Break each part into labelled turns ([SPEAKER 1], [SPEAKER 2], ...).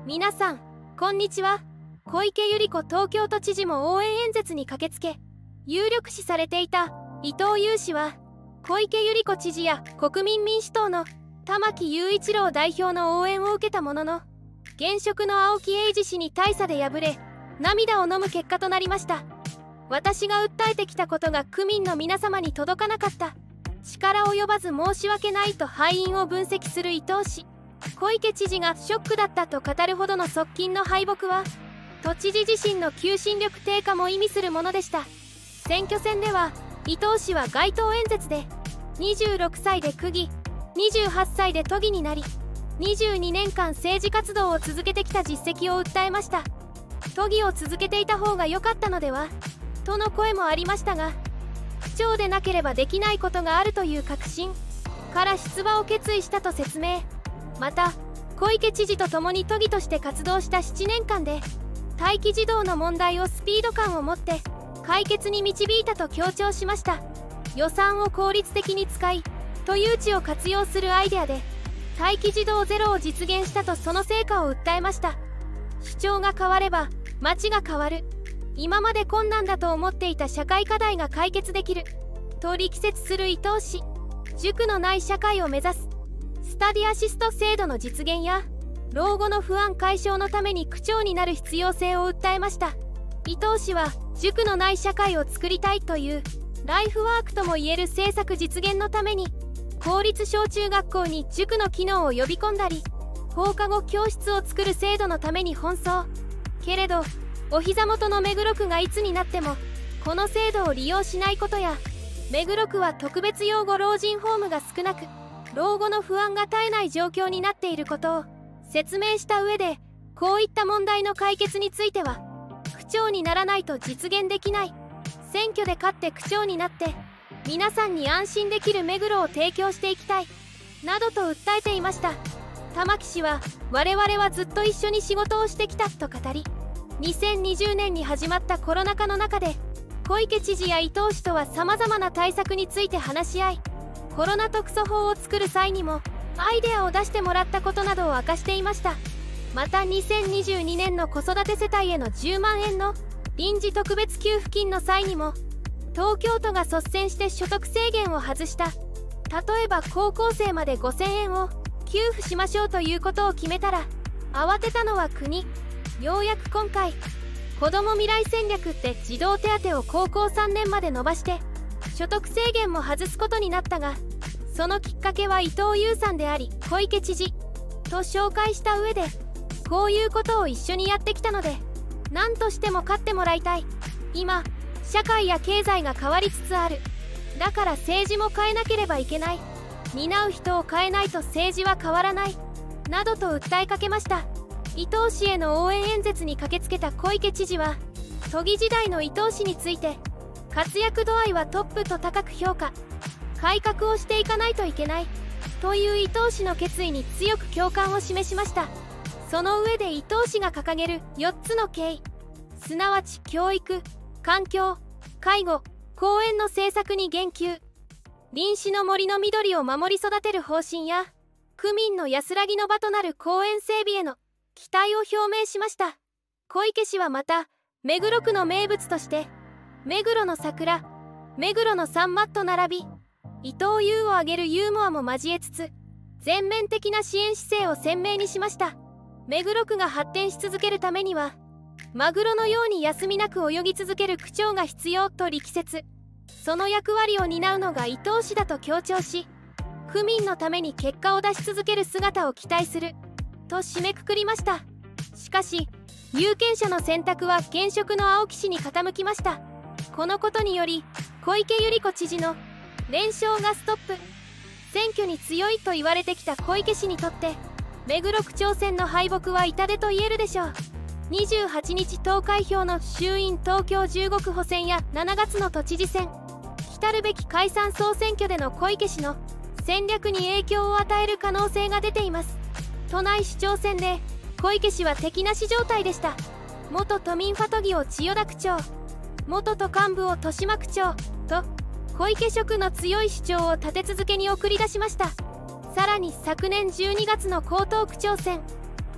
[SPEAKER 1] 皆さんこんにちは。小池百合子東京都知事も応援演説に駆けつけ、有力視されていた伊藤裕氏は小池百合子知事や国民民主党の玉木雄一郎代表の応援を受けたものの、現職の青木英二氏に大差で敗れ、涙を飲む結果となりました。私が訴えてきたことが区民の皆様に届かなかった、力及ばず申し訳ないと敗因を分析する伊藤氏。小池知事がショックだったと語るほどの側近の敗北は、都知事自身の求心力低下も意味するものでした。選挙戦では伊藤氏は街頭演説で、26歳で区議、28歳で都議になり、22年間政治活動を続けてきた実績を訴えました。都議を続けていた方が良かったのではとの声もありましたが、区長でなければできないことがあるという確信から出馬を決意したと説明。また小池知事と共に都議として活動した7年間で、待機児童の問題をスピード感を持って解決に導いたと強調しました。予算を効率的に使い、都誘致を活用するアイデアで待機児童ゼロを実現したと、その成果を訴えました。主張が変われば街が変わる。今まで困難だと思っていた社会課題が解決できると力説する伊藤氏。塾のない社会を目指すスタディアシスト制度の実現や、老後の不安解消のために区長になる必要性を訴えました。伊藤氏は塾のない社会を作りたいというライフワークともいえる政策実現のために、公立小中学校に塾の機能を呼び込んだり、放課後教室を作る制度のために奔走。けれどお膝元の目黒区がいつになってもこの制度を利用しないことや、目黒区は特別養護老人ホームが少なく、老後の不安が絶えない状況になっていることを説明した上で、こういった問題の解決については区長にならないと実現できない、選挙で勝って区長になって皆さんに安心できる目黒を提供していきたいなどと訴えていました。玉木氏は、我々はずっと一緒に仕事をしてきたと語り、2020年に始まったコロナ禍の中で小池知事や伊藤氏とはさまざまな対策について話し合い、コロナ特措法を作る際にもアイデアを出してもらったことなどを明かしていました。また2022年の子育て世帯への10万円の臨時特別給付金の際にも、東京都が率先して所得制限を外した。例えば高校生まで5000円を給付しましょうということを決めたら、慌てたのは国。ようやく今回、子ども未来戦略って児童手当を高校3年まで伸ばして所得制限も外すことになったが、そのきっかけは伊藤優さんであり小池知事と紹介した上で、こういうことを一緒にやってきたので何としても勝ってもらいたい。今社会や経済が変わりつつある。だから政治も変えなければいけない。担う人を変えないと政治は変わらないなどと訴えかけました。伊藤氏への応援演説に駆けつけた小池知事は、都議時代の伊藤氏について、活躍度合いはトップと高く評価、改革をしていかないといけないという伊藤氏の決意に強く共感を示しました。その上で伊藤氏が掲げる4つの経緯、すなわち教育、環境、介護、公園の政策に言及。臨死の森の緑を守り育てる方針や、区民の安らぎの場となる公園整備への期待を表明しました。小池氏はまた、目黒区の名物として目黒の桜、目黒のサンマと並び、伊藤優を挙げるユーモアも交えつつ、全面的な支援姿勢を鮮明にしました。目黒区が発展し続けるためには、マグロのように休みなく泳ぎ続ける区長が必要と力説。その役割を担うのが伊藤氏だと強調し、区民のために結果を出し続ける姿を期待すると締めくくりました。しかし有権者の選択は現職の青木氏に傾きました。このことにより小池百合子知事の連勝がストップ。選挙に強いと言われてきた小池氏にとって、目黒区長選の敗北は痛手と言えるでしょう。28日投開票の衆院東京15区補選や7月の都知事選、来るべき解散総選挙での小池氏の戦略に影響を与える可能性が出ています。都内市長選で小池氏は敵なし状態でした。元都民ファ都議を千代田区長、元都幹部を豊島区長と小池色の強い主張を立て続けに送り出しました。さらに昨年12月の江東区長選、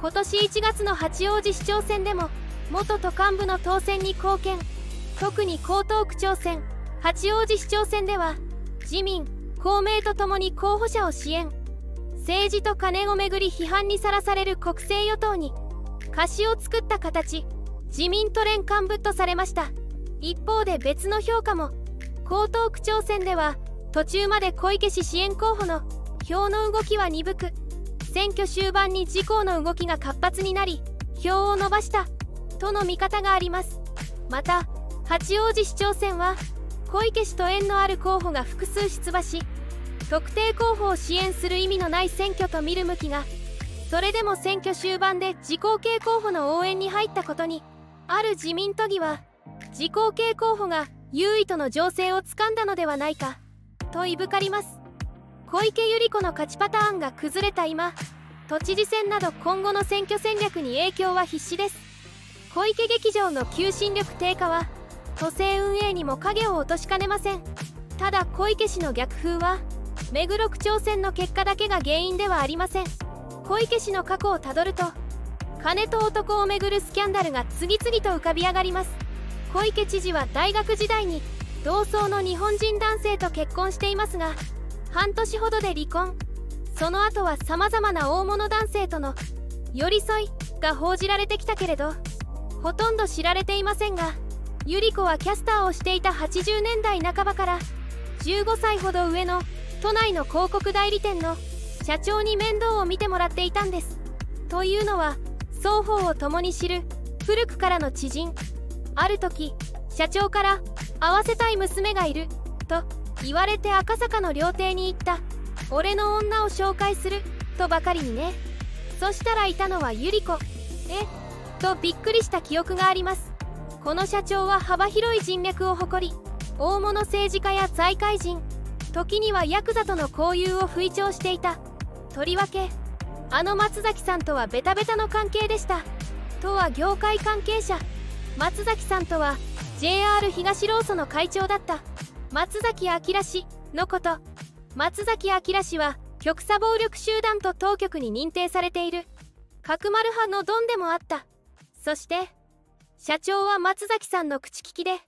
[SPEAKER 1] 今年1月の八王子市長選でも元都幹部の当選に貢献。特に江東区長選、八王子市長選では自民公明とともに候補者を支援。政治とカネをめぐり批判にさらされる国政与党に貸しを作った形、自民都連幹部とされました。一方で別の評価も。江東区長選では途中まで小池氏支援候補の票の動きは鈍く、選挙終盤に自公の動きが活発になり票を伸ばしたとの見方があります。また八王子市長選は小池氏と縁のある候補が複数出馬し、特定候補を支援する意味のない選挙と見る向きが、それでも選挙終盤で自公系候補の応援に入ったことに、ある自民都議は自公系候補が優位との情勢をつかんだのではないかといぶかります。小池百合子の勝ちパターンが崩れた今、都知事選など今後の選挙戦略に影響は必至です。小池劇場の求心力低下は都政運営にも影を落としかねません。ただ小池氏の逆風は目黒区長選の結果だけが原因ではありません。小池氏の過去をたどると、金と男をめぐるスキャンダルが次々と浮かび上がります。小池知事は大学時代に同窓の日本人男性と結婚していますが、半年ほどで離婚。その後はさまざまな大物男性との寄り添いが報じられてきたけれど、ほとんど知られていませんが、百合子はキャスターをしていた80年代半ばから15歳ほど上の都内の広告代理店の社長に面倒を見てもらっていたんです。というのは双方を共に知る古くからの知人。ある時社長から会わせたい娘がいると言われて赤坂の料亭に行った。俺の女を紹介するとばかりにね。そしたらいたのは百合子。とびっくりした記憶があります。この社長は幅広い人脈を誇り、大物政治家や財界人、時にはヤクザとの交友を吹聴していた。とりわけあの松崎さんとはベタベタの関係でした。とは業界関係者。松崎さんとは JR 東労組の会長だった松崎明氏のこと。松崎明氏は極左暴力集団と当局に認定されている角丸派のドンでもあった。そして社長は松崎さんの口利きで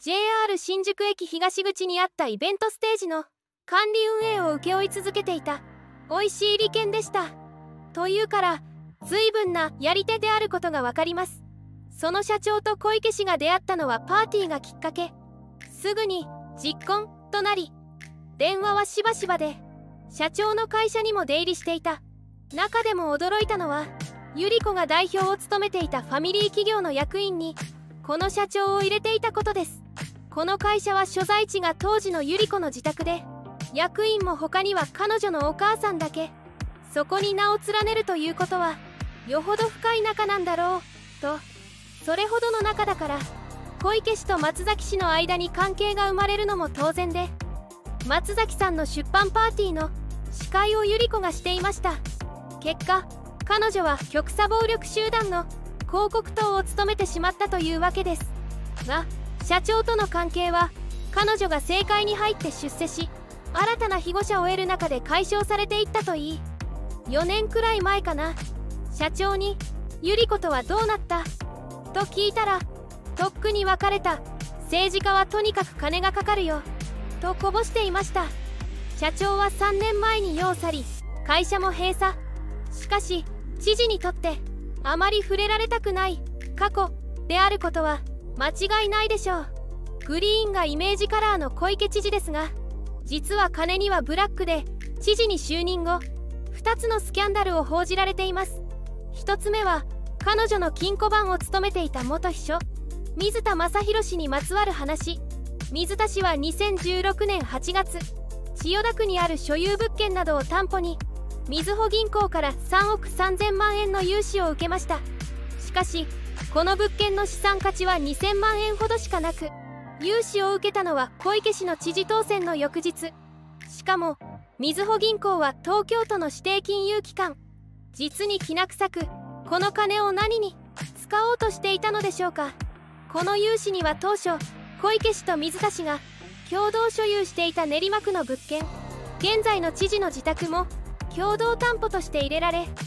[SPEAKER 1] JR 新宿駅東口にあったイベントステージの管理運営を請け負い続けていた。美味しい利権でした。というから随分なやり手であることがわかります。その社長と小池氏が出会ったのはパーティーがきっかけ。すぐに実婚となり、電話はしばしばで社長の会社にも出入りしていた。中でも驚いたのは百合子が代表を務めていたファミリー企業の役員にこの社長を入れていたことです。この会社は所在地が当時の百合子の自宅で、役員も他には彼女のお母さんだけ。そこに名を連ねるということはよほど深い仲なんだろうと。それほどの仲だから小池氏と松崎氏の間に関係が生まれるのも当然で、松崎さんの出版パーティーの司会を百合子がしていました。結果彼女は極左暴力集団の広告塔を務めてしまったというわけですが、社長との関係は彼女が政界に入って出世し新たな庇護者を得る中で解消されていったといい、4年くらい前かな、社長に百合子とはどうなったと聞いたら、とっくに別れた、政治家はとにかく金がかかるよとこぼしていました。社長は3年前に世を去り会社も閉鎖。しかし知事にとってあまり触れられたくない過去であることは間違いないでしょう。グリーンがイメージカラーの小池知事ですが、実は金にはブラックで知事に就任後2つのスキャンダルを報じられています。1つ目は彼女の金庫番を務めていた元秘書水田正宏氏にまつわる話。水田氏は2016年8月千代田区にある所有物件などを担保にみずほ銀行から3億3000万円の融資を受けました。しかしこの物件の資産価値は2000万円ほどしかなく、融資を受けたのは小池氏の知事当選の翌日。しかもみずほ銀行は東京都の指定金融機関。実にきな臭く、この金を何に使おうとしていたのでしょうか。この融資には当初小池氏と水田氏が共同所有していた練馬区の物件、現在の知事の自宅も共同担保として入れられ、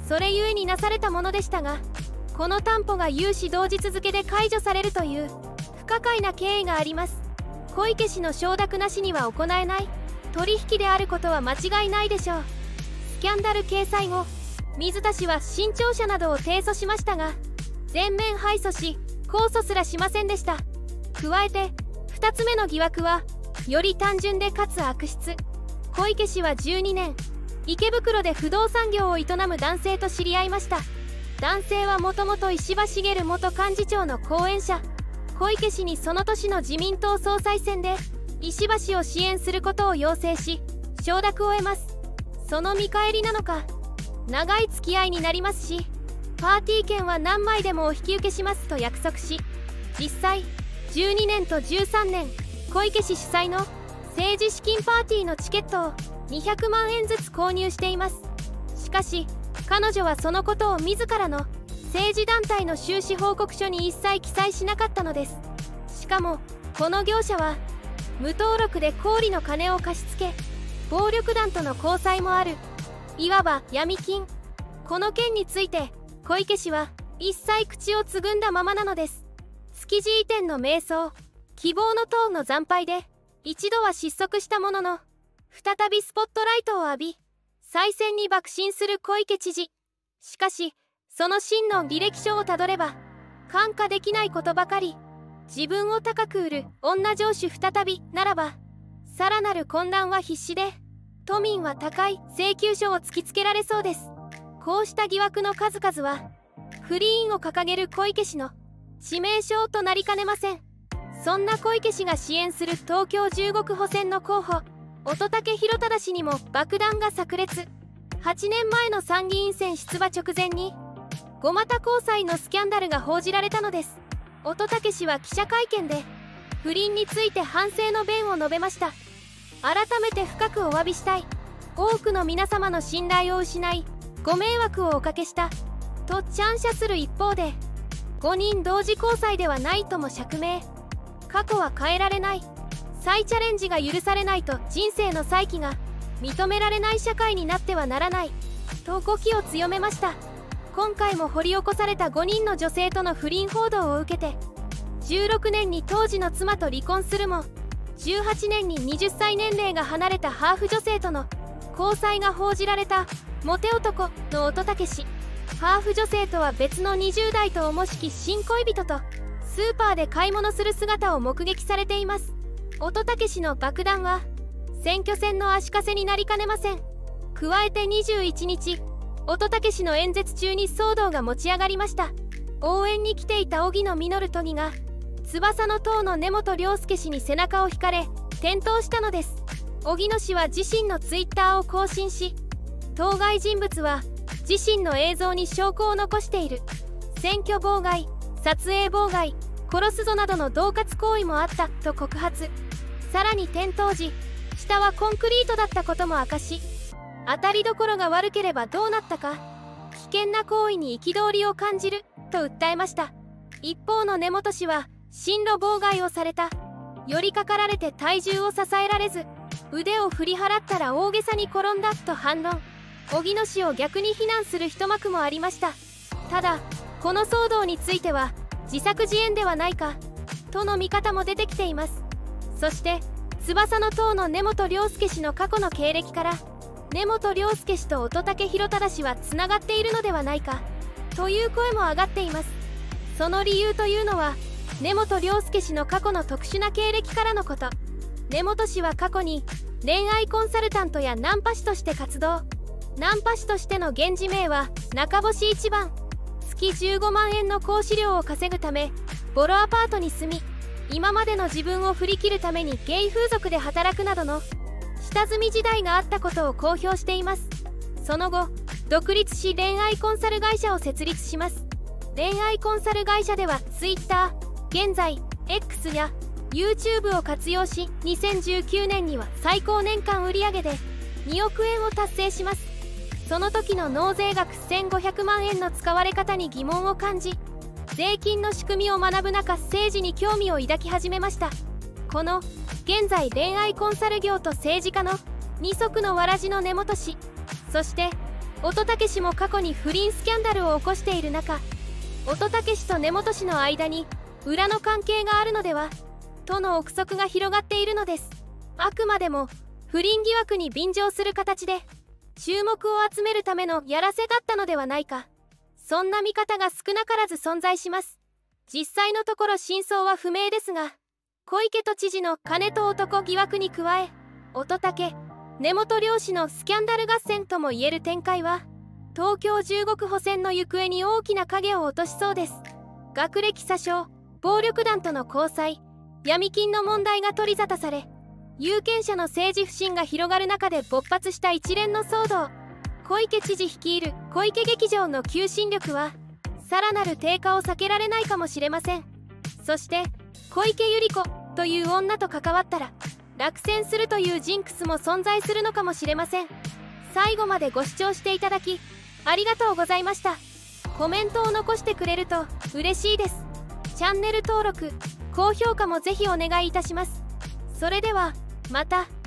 [SPEAKER 1] それゆえになされたものでしたが、この担保が融資同日付で解除されるという不可解な経緯があります。小池氏の承諾なしには行えない取引であることは間違いないでしょう。スキャンダル掲載後、水田氏は新潮社などを提訴しましたが、全面敗訴し控訴すらしませんでした。加えて2つ目の疑惑はより単純でかつ悪質。小池氏は12年池袋で不動産業を営む男性と知り合いました。男性はもともと石破茂元幹事長の後援者。小池氏にその年の自民党総裁選で石破氏を支援することを要請し承諾を得ます。その見返りなのか、長い付き合いになりますし、パーティー券は何枚でもお引き受けしますと約束し、実際12年と13年小池氏主催の政治資金パーティーのチケットを200万円ずつ購入しています。しかし彼女はそのことを自らの政治団体の収支報告書に一切記載しなかったのです。しかもこの業者は無登録で高利の金を貸し付け、暴力団との交際もある、いわば闇金。この件について小池氏は一切口をつぐんだままなのです。築地移転の迷走、希望の党の惨敗で一度は失速したものの、再びスポットライトを浴び再選に爆心する小池知事。しかしその真の履歴書をたどれば看過できないことばかり。自分を高く売る女上司再びならば、さらなる混乱は必至で、都民は高い請求書を突きつけられそうです。こうした疑惑の数々はフリーンを掲げる小池氏の致命傷となりかねません。そんな小池氏が支援する東京15区補選の候補乙武洋匡氏にも爆弾が炸裂。8年前の参議院選出馬直前にごまた交際のスキャンダルが報じられたのです。乙武氏は記者会見で不倫について反省の弁を述べました。改めて深くお詫びしたい。多くの皆様の信頼を失いご迷惑をおかけしたと陳謝する一方で、5人同時交際ではないとも釈明。過去は変えられない、再チャレンジが許されないと人生の再起が認められない社会になってはならないと語気を強めました。今回も掘り起こされた5人の女性との不倫報道を受けて、16年に当時の妻と離婚するも18年に20歳年齢が離れたハーフ女性との交際が報じられたモテ男の乙武氏。ハーフ女性とは別の20代とおもしき新恋人とスーパーで買い物する姿を目撃されています。乙武氏の爆弾は選挙戦の足かせになりかねません。加えて21日乙武氏の演説中に騒動が持ち上がりました。応援に来ていた荻野実都議が翼の党の根本亮介氏に背中を引かれ転倒したのです。荻野氏は自身のツイッターを更新し、当該人物は自身の映像に証拠を残している、選挙妨害、撮影妨害、殺すぞなどの恫喝行為もあったと告発。さらに転倒時下はコンクリートだったことも明かし、当たりどころが悪ければどうなったか、危険な行為に憤りを感じると訴えました。一方の根本氏は進路妨害をされた、寄りかかられて体重を支えられず腕を振り払ったら大げさに転んだと反論。荻野氏を逆に非難する一幕もありました。ただこの騒動については自作自演ではないかとの見方も出てきています。そして翼の党の根本亮介氏の過去の経歴から、根本亮介氏と乙武洋匡氏はつながっているのではないかという声も上がっています。その理由というのは根本亮介氏の過去の特殊な経歴からのこと。根本氏は過去に恋愛コンサルタントやナンパ師として活動。ナンパ師としての現時名は中星一番。月15万円の講師料を稼ぐためボロアパートに住み、今までの自分を振り切るためにゲイ風俗で働くなどの下積み時代があったことを公表しています。その後独立し恋愛コンサル会社を設立します。恋愛コンサル会社では Twitter、現在 X や YouTube を活用し、2019年には最高年間売上で2億円を達成します。その時の納税額1500万円の使われ方に疑問を感じ、税金の仕組みを学ぶ中、政治に興味を抱き始めました。この現在恋愛コンサル業と政治家の二足のわらじの根本氏、そして乙武氏も過去に不倫スキャンダルを起こしている中、乙武氏と根本氏の間に裏の関係があるのではとの憶測が広がっているのです。あくまでも不倫疑惑に便乗する形で注目を集めるためのやらせだったのではないか、そんな見方が少なからず存在します。実際のところ真相は不明ですが、小池都知事の金と男疑惑に加え、乙武、根本両氏のスキャンダル合戦ともいえる展開は、東京15区補選の行方に大きな影を落としそうです。学歴詐称、暴力団との交際、闇金の問題が取り沙汰され、有権者の政治不信が広がる中で勃発した一連の騒動。小池知事率いる小池劇場の求心力は、さらなる低下を避けられないかもしれません。そして小池百合子という女と関わったら落選するというジンクスも存在するのかもしれません。最後までご視聴していただきありがとうございました。コメントを残してくれると嬉しいです。チャンネル登録、高評価もぜひお願いいたします。それではまた。